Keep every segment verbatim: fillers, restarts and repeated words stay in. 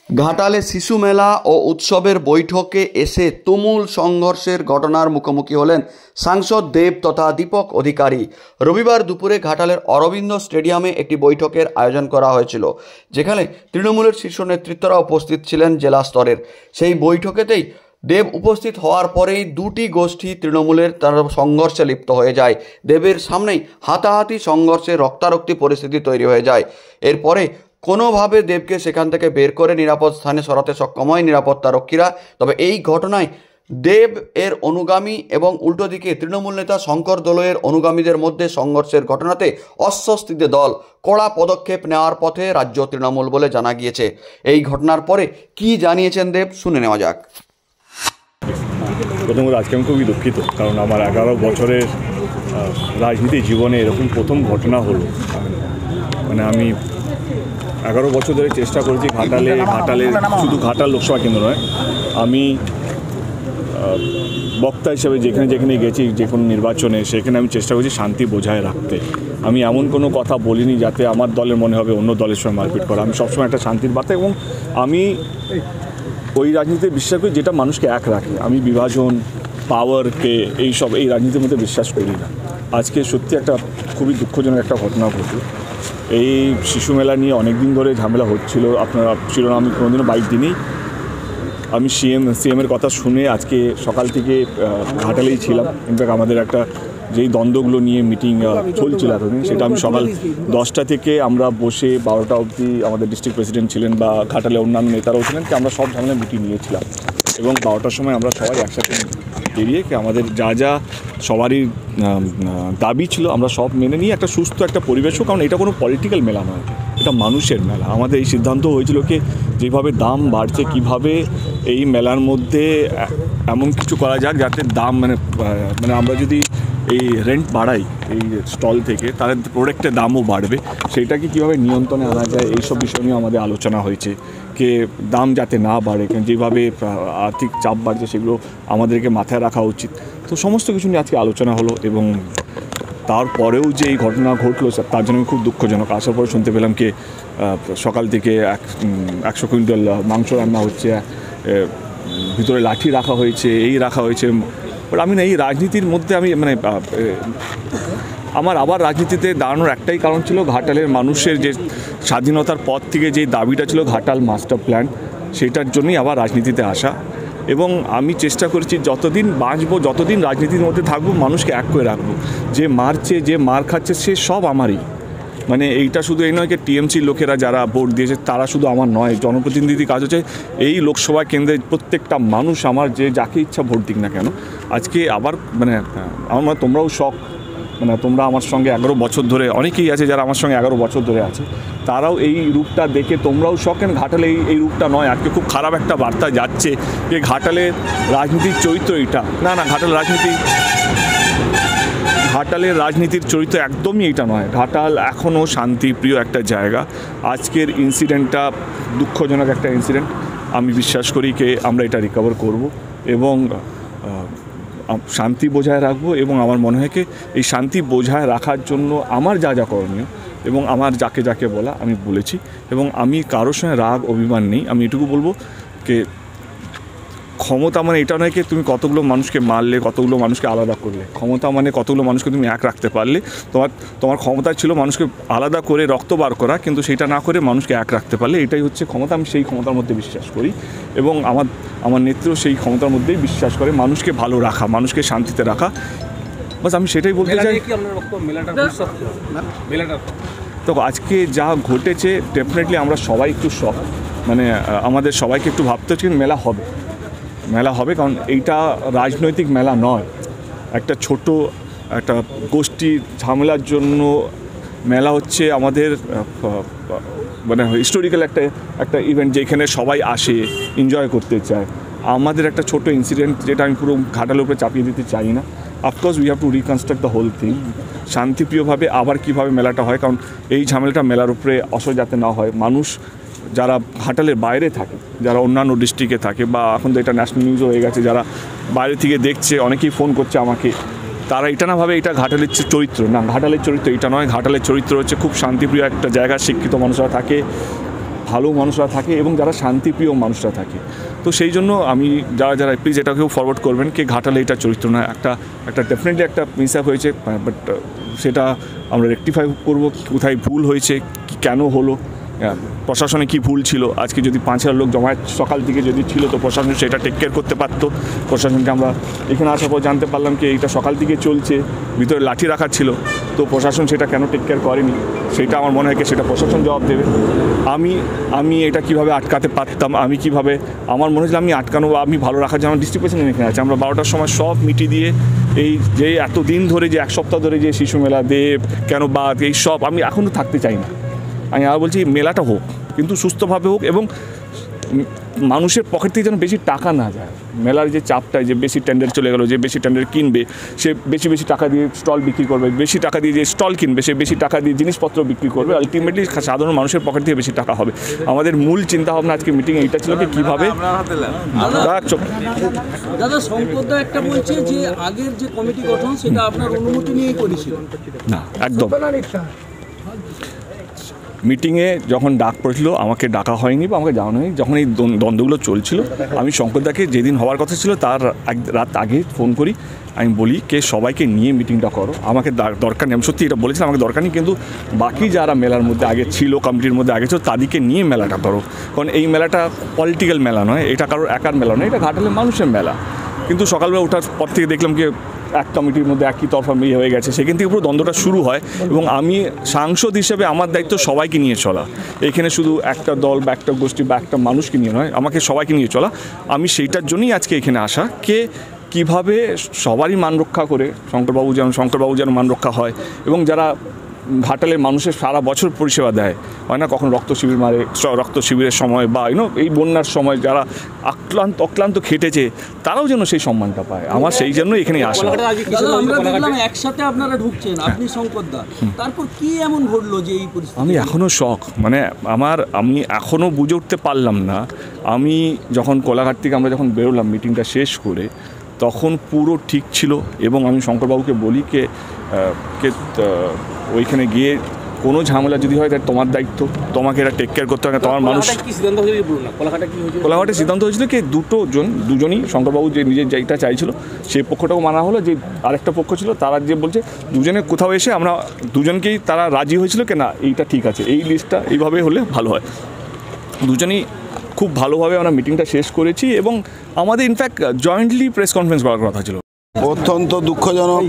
ঘাটালে শিশু মেলা ও উৎসবের বৈঠকে এসে তুমুল সংঘর্ষের ঘটনার মুখোমুখি হলেন সাংসদ দেব তথা দীপক অধিকারী। রবিবার দুপুরে ঘাটালের অরবিন্দ স্টেডিয়ামে একটি বৈঠকের আয়োজন করা হয়েছিল, যেখানে তৃণমূলের শীর্ষ নেতৃত্বরা উপস্থিত ছিলেন জেলা স্তরের। সেই বৈঠকেতেই দেব উপস্থিত হওয়ার পরেই দুটি গোষ্ঠী তৃণমূলের তারা সংঘর্ষে লিপ্ত হয়ে যায়। দেবের সামনেই হাতাহাতি সংঘর্ষে রক্তারক্তি পরিস্থিতি তৈরি হয়ে যায়। এরপরে কোনোভাবে দেবকে সেখান থেকে বের করে নিরাপদ স্থানে সরাতে সক্ষম হয় নিরাপত্তা রক্ষীরা। তবে এই ঘটনায় দেব এর অনুগামী এবং উল্টো দিকে তৃণমূল নেতা শঙ্কর দোলয়ের অনুগামীদের মধ্যে সংঘর্ষের ঘটনাতে অস্বস্তিতে দল কড়া পদক্ষেপ নেওয়ার পথে রাজ্য তৃণমূল বলে জানা গিয়েছে। এই ঘটনার পরে কি জানিয়েছেন দেব, শুনে নেওয়া যাক। প্রথমত আজকে আমি খুবই দুঃখিত, কারণ আমার এগারো বছরের রাজনীতি জীবনে এরকম প্রথম ঘটনা হলো। মানে আমি এগারো বছর ধরে চেষ্টা করেছি ঘাটালে ঘাটালে শুধু ঘাটাল লোকসভা কেন্দ্র নয়, আমি বক্তা হিসেবে যেখানে যেখানে গেছি যে কোনো নির্বাচনে, সেখানে আমি চেষ্টা করছি শান্তি বজায় রাখতে। আমি এমন কোনো কথা বলিনি যাতে আমার দলের মনে হবে অন্য দলের সঙ্গে মারপিট করা। আমি সবসময় একটা শান্তির বার্তা, এবং আমি ওই রাজনীতিতে বিশ্বাস করি যেটা মানুষকে এক রাখে। আমি বিভাজন, পাওয়ারকে, এইসব এই রাজনীতির মধ্যে বিশ্বাস করি না। আজকে সত্যি একটা খুবই দুঃখজনক একটা ঘটনা ঘটল। এই শিশু মেলা নিয়ে অনেক দিন ধরে ঝামেলা হচ্ছিল। আপনারা শিরোনাম আমি কোনোদিনও বাইক দিনই। আমি সিএম সিএমের কথা শুনে আজকে সকাল থেকে ঘাটালেই ছিলাম। ইনফ্যাক্ট আমাদের একটা যেই দ্বন্দ্বগুলো নিয়ে মিটিং চলছিল এতদিন, সেটা আমি সকাল দশটা থেকে আমরা বসে বারোটা অবধি আমাদের ডিস্ট্রিক্ট প্রেসিডেন্ট ছিলেন বা ঘাটালে অন্যান্য নেতারাও ছিলেন, কি আমরা সব ঝামেলা মিটিং নিয়েছিলাম। এবং বারোটার সময় আমরা সবাই একসাথে বেরিয়ে কি আমাদের যা যা সবারই দাবি ছিল আমরা সব মেনে নিয়ে একটা সুস্থ একটা পরিবেশ হোক। কারণ এটা কোনো পলিটিক্যাল মেলা নয়, এটা মানুষের মেলা। আমাদের এই সিদ্ধান্ত হয়েছিল কি যেভাবে দাম বাড়ছে, কিভাবে এই মেলার মধ্যে এমন কিছু করা যাক যাতে দাম মানে মানে আমরা যদি এই রেন্ট বাড়াই এই স্টল থেকে, তাহলে প্রোডাক্টের দামও বাড়বে। সেইটাকে কীভাবে নিয়ন্ত্রণে আনা যায়, এইসব বিষয় নিয়ে আমাদের আলোচনা হয়েছে। কে দাম যাতে না বাড়ে, কারণ যেভাবে আর্থিক চাপ বাড়ছে সেগুলো আমাদেরকে মাথায় রাখা উচিত। তো সমস্ত কিছু নিয়ে আজকে আলোচনা হলো, এবং তারপরেও যে এই ঘটনা ঘটলো তার জন্য আমি খুব দুঃখজনক। আসার পরে শুনতে পেলাম কি সকাল থেকে এক একশো কুইন্টাল মাংস রান্না হচ্ছে, ভিতরে লাঠি রাখা হয়েছে, এই রাখা হয়েছে। বাট আমি না এই রাজনীতির মধ্যে আমি মানে আমার আবার রাজনীতিতে দাঁড়ানোর একটাই কারণ ছিল, ঘাটালের মানুষের যে স্বাধীনতার পর থেকে যে দাবিটা ছিল ঘাটাল মাস্টার প্ল্যান, সেটার জন্যই আবার রাজনীতিতে আসা। এবং আমি চেষ্টা করেছি যতদিন বাঁচবো, যতদিন রাজনীতির মধ্যে থাকবো, মানুষকে এক করে রাখবো। যে মারছে, যে মার খাচ্ছে, সে সব আমারই। মানে এইটা শুধু এই নয় যে টিএমসির লোকেরা যারা ভোট দিয়েছে তারা শুধু আমার নয়, জনপ্রতিনিধি কাজ হচ্ছে এই লোকসভা কেন্দ্রের প্রত্যেকটা মানুষ আমার, যে যাকে ইচ্ছা ভোট দিক না কেন। আজকে আবার মানে আমার তোমরাও শখ, মানে তোমরা আমার সঙ্গে এগারো বছর ধরে, অনেকেই আছে যারা আমার সঙ্গে এগারো বছর ধরে আছে, তারাও এই রূপটা দেখে তোমরাও শখ। কেন ঘাটালে এই এই রূপটা নয়, আজকে খুব খারাপ একটা বার্তা যাচ্ছে যে ঘাটালের রাজনীতির চরিত্র এটা না। না, ঘাটাল রাজনীতি ঘাটালের রাজনীতির চরিত্র একদমই এটা নয়। ঘাটাল এখনও শান্তিপ্রিয় একটা জায়গা। আজকের ইনসিডেন্টটা দুঃখজনক একটা ইনসিডেন্ট। আমি বিশ্বাস করি যে আমরা এটা রিকভার করব এবং শান্তি বজায় রাখবো। এবং আমার মনে হয় কি এই শান্তি বজায় রাখার জন্য আমার যা যা করণীয় এবং আমার যাকে যাকে বলা আমি বলেছি, এবং আমি কারোর সঙ্গে রাগ অভিমান নেই। আমি এটুকু বলবো যে ক্ষমতা মানে এটা নয় কি তুমি কতগুলো মানুষকে মারলে, কতগুলো মানুষকে আলাদা করলে। ক্ষমতা মানে কতগুলো মানুষকে তুমি এক রাখতে পারলে। তোমার তোমার ক্ষমতা ছিল মানুষকে আলাদা করে রক্ত বার করা, কিন্তু সেটা না করে মানুষকে এক রাখতে পারলে, এটাই হচ্ছে ক্ষমতা। আমি সেই ক্ষমতার মধ্যে বিশ্বাস করি, এবং আমার আমার নেত্রীও সেই ক্ষমতার মধ্যেই বিশ্বাস করে, মানুষকে ভালো রাখা, মানুষকে শান্তিতে রাখা। বাস আমি সেটাই বলতে চাই। তো আজকে যা ঘটেছে ডেফিনেটলি আমরা সবাই একটু শক, মানে আমাদের সবাইকে একটু ভাবতে হচ্ছে মেলা হবে মেলা হবে কারণ এইটা রাজনৈতিক মেলা নয়। একটা ছোট একটা গোষ্ঠী ঝামেলার জন্য মেলা হচ্ছে আমাদের মানে হিস্টোরিক্যাল একটা একটা ইভেন্ট, যেখানে সবাই আসে এনজয় করতে চায়। আমাদের একটা ছোট ইনসিডেন্ট যেটা আমি পুরো ঘাটালের উপরে চাপিয়ে দিতে চাই না। Of course we have to reconstruct the whole thing, শান্তিপ্রিয়ভাবে আবার কীভাবে মেলাটা হয়। কারণ এই ঝামেলাটা মেলার উপরে অসর যাতে না হয়। মানুষ যারা ঘাটালের বাইরে থাকে, যারা অন্যান্য ডিস্ট্রিক্টে থাকে, বা এখন তো এটা ন্যাশনাল নিউজও হয়ে গেছে, যারা বাইরে থেকে দেখছে, অনেকেই ফোন করছে আমাকে, তারা এটা না ভাবে এটা ঘাটালের চরিত্র না। ঘাটালের চরিত্র এটা নয়। ঘাটালের চরিত্র হচ্ছে খুব শান্তিপ্রিয় একটা জায়গা, শিক্ষিত মানুষরা থাকে, ভালো মানুষরা থাকে এবং যারা শান্তিপ্রিয় মানুষরা থাকে। তো সেই জন্য আমি যারা যারা প্লিজ এটাকেও ফরওয়ার্ড করবেন কি ঘাটালে এটা চরিত্র না, একটা একটা ডেফিনেটলি একটা মিস আপ হয়েছে, বাট সেটা আমরা রেকটিফাই করব, কোথায় ভুল হয়েছে, কেন হলো, প্রশাসনে কি ভুল ছিল। আজকে যদি পাঁচ হাজার লোক জমায়েত সকাল থেকে যদি ছিল তো প্রশাসন সেটা টেক কেয়ার করতে পারতো। প্রশাসনকে আমরা এখানে আসার পর জানতে পারলাম কি এইটা সকাল থেকে চলছে, ভিতরে লাঠি রাখা ছিল, তো প্রশাসন সেটা কেন টেক কেয়ার করেনি সেটা আমার মনে হয় কি সেটা প্রশাসন জবাব দেবে। আমি আমি এটা কিভাবে আটকাতে পারতাম, আমি কিভাবে, আমার মনে হচ্ছে আমি আটকানো বা আমি ভালো রাখার জন্য আমার ডিস্ট্রিক্ট প্রেসিডেন্ট এখানে আছে। আমরা বারোটার সময় সব মিটিয়ে দিয়ে এই যে এতদিন ধরে যে এক সপ্তাহ ধরে যে শিশু মেলা দেব কেন বাদ এই সব আমি এখনও থাকতে চাই না। আমি আর বলছি মেলাটা হোক কিন্তু সুস্থভাবে হোক এবং মানুষের পকেট থেকে যেন বেশি টাকা না যায়। মেলার যে চাপটায় যে বেশি টেন্ডার চলে গেলো, যে বেশি টেন্ডার কিনবে সে বেশি বেশি টাকা দিয়ে স্টল বিক্রি করবে, বেশি টাকা দিয়ে যে স্টল কিনবে সে বেশি টাকা দিয়ে জিনিসপত্র বিক্রি করবে, আলটিমেটলি সাধারণ মানুষের পকেট থেকে বেশি টাকা হবে। আমাদের মূল চিন্তাভাবনা আজকে মিটিংয়ে এইটা ছিল কি কীভাবে দাদা সম্পদ একটা বলছে যে আগের যে কমিটি গঠন সেটা আপনার অনুমতি নিয়েই করেছিল না, একদম মিটিংয়ে যখন ডাক পড়েছিল আমাকে ডাকা হয়নি বা আমাকে জানানো হয়নি। যখন এই দ্বন্দ্বগুলো চলছিল আমি শঙ্করদাকে যেদিন হওয়ার কথা ছিল তার এক রাত আগে ফোন করি, আমি বলি কে সবাইকে নিয়ে মিটিংটা করো, আমাকে দরকার নেই। আমি সত্যি এটা বলেছিলাম আমাকে দরকার নেই, কিন্তু বাকি যারা মেলার মধ্যে আগে ছিল কমিটির মধ্যে আগে ছিল তাদেরকে নিয়ে মেলাটা করো, কারণ এই মেলাটা পলিটিক্যাল মেলা নয়, এটা কারোর একার মেলা নয়, এটা ঘাটালের মানুষের মেলা। কিন্তু সকালবেলা ওঠার পর থেকে দেখলাম কি এক কমিটির মধ্যে একই তরফা ইয়ে হয়ে গেছে, সেখান থেকে পুরো দ্বন্দ্বটা শুরু হয়। এবং আমি সাংসদ হিসেবে আমার দায়িত্ব সবাইকে নিয়ে চলা, এখানে শুধু একটা দল বা একটা গোষ্ঠী বা একটা মানুষকে নিয়ে নয়, আমাকে সবাইকে নিয়ে চলা। আমি সেইটার জন্যই আজকে এখানে আসা, কে কীভাবে সবারই মান রক্ষা করে শঙ্করবাবু যেন শঙ্করবাবু যেন মান রক্ষা হয় এবং যারা ঘাটালের মানুষের সারা বছর পরিষেবা দেয়, হয় না কখন রক্ত শিবির মারে, রক্ত শিবিরের সময় বা ইউনো এই বন্যার সময় যারা আক্লান্ত অক্লান্ত খেটেছে তারাও যেন সেই সম্মানটা পায়। আমার সেই জন্য এখানে আসা। একসাথে আপনারা ঢুকছেন, আপনি শঙ্করদা, তারপর কি এমন ঘটলো যে এই পরিস্থিতি? আমি এখনও শখ, মানে আমার আমি এখনও বুঝে উঠতে পারলাম না। আমি যখন কোলাঘাট থেকে আমরা যখন বেরোলাম মিটিংটা শেষ করে তখন পুরো ঠিক ছিল এবং আমি শঙ্করবাবুকে বলি কে কে ওইখানে গিয়ে কোনো ঝামেলা যদি হয় তাহলে তোমার দায়িত্ব, তোমাকে এটা টেক কেয়ার করতে হবে। তোমার মানুষ কোলাঘাটে সিদ্ধান্ত হয়েছিল কি দুটো জন দুজনই শঙ্করবাবু যে নিজের জায়গাটা চাইছিল সেই পক্ষটাও মানা হলো, যে আরেকটা পক্ষ ছিল তারা যে বলছে দুজনে কোথাও এসে আমরা দুজনকেই তারা রাজি হয়েছিল কি না এইটা ঠিক আছে, এই লিস্টটা এইভাবে হলে ভালো হয়। দুজনেই খুব ভালোভাবে আমরা মিটিংটা শেষ করেছি এবং আমাদের ইনফ্যাক্ট জয়েন্টলি প্রেস কনফারেন্স করার কথা ছিল। অত্যন্ত দুঃখজনক,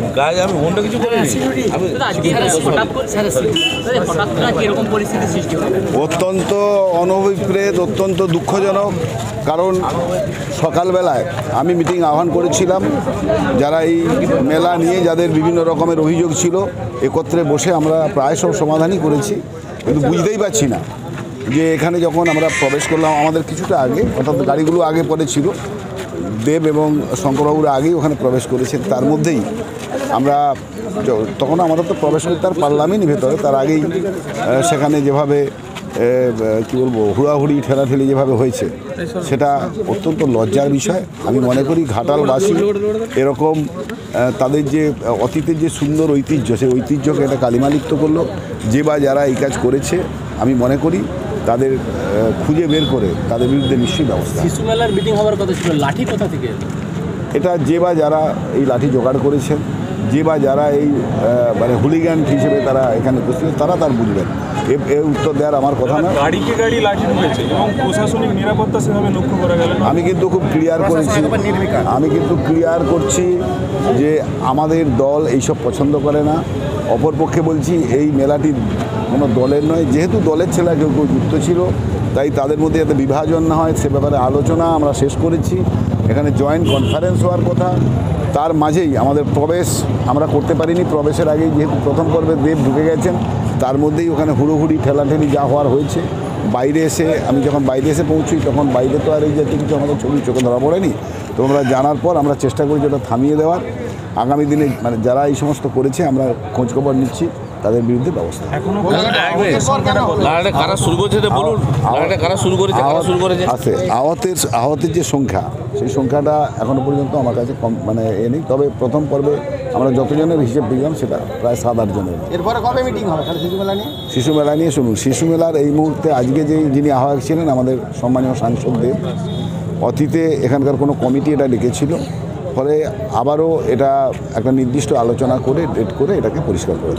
অত্যন্ত অনভিপ্রেত, অত্যন্ত দুঃখজনক। কারণ সকালবেলায় আমি মিটিং আহ্বান করেছিলাম, যারা এই মেলা নিয়ে যাদের বিভিন্ন রকমের অভিযোগ ছিল একত্রে বসে আমরা প্রায় সব সমাধানই করেছি, কিন্তু বুঝতেই পারছি না যে এখানে যখন আমরা প্রবেশ করলাম আমাদের কিছুটা আগে, অর্থাৎ গাড়িগুলো আগে পরে ছিল, দেব এবং শঙ্করবাবুরা আগেই ওখানে প্রবেশ করেছেন, তার মধ্যেই আমরা তখন আমাদের তো প্রবেশ করতে আর পারলামই নি ভেতরে, তার আগেই সেখানে যেভাবে কী বলবো হুড়াহুড়ি ঠেলাঠেলি যেভাবে হয়েছে সেটা অত্যন্ত লজ্জার বিষয়। আমি মনে করি ঘাটালবাসী এরকম তাদের যে অতীতের যে সুন্দর ঐতিহ্য সেই ঐতিহ্যকে এটা কালিমালিপ্ত করলো। যে বা যারা এই কাজ করেছে আমি মনে করি তাদের খুঁজে বের করে তাদের বিরুদ্ধে নিশ্চয়ই ব্যবস্থা। শিশু মেলার মিটিং হওয়ার কথা ছিল, লাঠি কোথা থেকে? এটা যে বা যারা এই লাঠি জোগাড় করেছেন, যে বা যারা এই মানে হুলিগান হিসেবে তারা এখানে উপস্থিত তারা তার বুঝবেন, এ উত্তর দেওয়ার আমার কথা না। গাড়িকে গাড়ি লাঠি ঢুকেছে এবং প্রশাসনিক নিরাপত্তা সেভাবে লক্ষ্য করা গেল। আমি কিন্তু খুব ক্লিয়ার করেছি আমি কিন্তু ক্লিয়ার করছি যে আমাদের দল এইসব পছন্দ করে না। অপরপক্ষে বলছি এই মেলাটি কোনো দলের নয়, যেহেতু দলের ছেলে কেউ কেউ যুক্ত ছিল তাই তাদের মধ্যে যাতে বিভাজন না হয় সে ব্যাপারে আলোচনা আমরা শেষ করেছি। এখানে জয়েন্ট কনফারেন্স হওয়ার কথা, তার মাঝেই আমাদের প্রবেশ আমরা করতে পারিনি। প্রবেশের আগেই যেহেতু প্রথম পর্বে দেব ঢুকে গেছেন, তার মধ্যেই ওখানে হুড়োহুড়ি ঠেলাঠেলি যা হওয়ার হয়েছে। বাইরে এসে আমি যখন বাইরে এসে পৌঁছি তখন বাইরে তো আর এই জাতীয় কিছু আমাদের ছবি চোখে ধরা পড়েনি। তোমরা জানার পর আমরা চেষ্টা করেছি ওটা থামিয়ে দেওয়ার। আগামী দিনে মানে যারা এই সমস্ত করেছে আমরা খোঁজখবর নিচ্ছি, তাদের বিরুদ্ধে ব্যবস্থা এখনো কারা শুরু করেছে বলুন, কারা শুরু করেছে কারা শুরু করেছে আছে আহতের আহতের যে সংখ্যা সেই সংখ্যাটা এখনো পর্যন্ত আমার কাছে কম মানে এ নেই, তবে প্রথম পর্বে আমরা যতজনের হিসেব দিলাম সেটা প্রায় সাত আট জনের। এরপরে কবে মিটিং হবে শিশু মেলা নিয়ে? শিশু মেলা নিয়ে শুনুন, শিশু মেলার এই মুহূর্তে আজকে যেই যিনি আহ্বায়ক ছিলেন আমাদের সম্মানীয় সাংসদ দেব, অতীতে এখানকার কোনো কমিটি এটা ডেকেছিল, ফলে আবারও এটা একটা নির্দিষ্ট আলোচনা করে ডেট করে এটাকে পরিষ্কার করে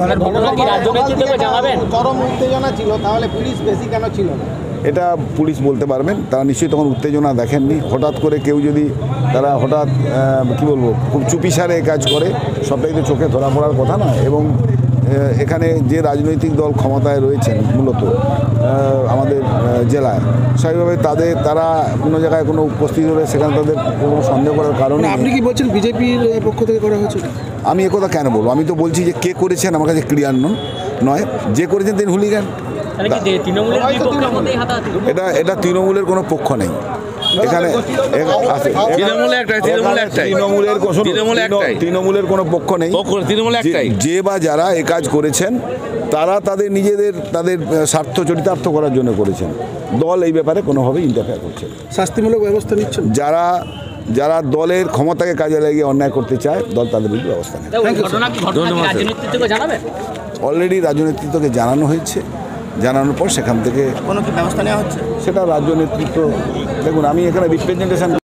চরম উত্তেজনা ছিল, তাহলে পুলিশ বেশি কেন ছিল না? এটা পুলিশ বলতে পারবেন, তারা নিশ্চয়ই তখন উত্তেজনা দেখেননি। হঠাৎ করে কেউ যদি তারা হঠাৎ কী বলবো খুব চুপিসারে কাজ করে সবটাই তো চোখে ধরা পড়ার কথা না। এবং এখানে যে রাজনৈতিক দল ক্ষমতায় রয়েছেন মূলত আমাদের জেলায়, স্বাভাবিকভাবে তাদের তারা কোনো জায়গায় কোনো উপস্থিত হলে সেখানে তাদের কোনো সন্দেহ করার কারণে। আপনি কি বলছেন বিজেপির পক্ষ থেকে করা হয়েছে? আমি একথা কেন বলবো? আমি তো বলছি যে কে করেছেন আমার কাছে ক্লিয়ার নয়, যে করেছেন তিনি হুলিগান। এটা এটা তৃণমূলের কোনো পক্ষ নেই এখানে, তৃণমূলের কোনো পক্ষ নেই। যে বা যারা এই কাজ করেছেন তারা তাদের নিজেদের তাদের স্বার্থ চরিতার্থ করার জন্য করেছেন, দল এই ব্যাপারে কোনোভাবেই ইন্টারফেয়ার করছে। শাস্তিমূলক ব্যবস্থা নিচ্ছেন? যারা যারা দলের ক্ষমতাকে কাজে লাগিয়ে অন্যায় করতে চায় দল তাদের বিরুদ্ধে ব্যবস্থা নেয়। অলরেডি রাজনেতৃত্বকে জানানো হয়েছে, জানানোর পর সেখান থেকে কোনো কি ব্যবস্থা নেওয়া হচ্ছে? সেটা রাজ্য নেতৃত্ব, দেখুন আমি এখানে রিপ্রেজেন্টেশন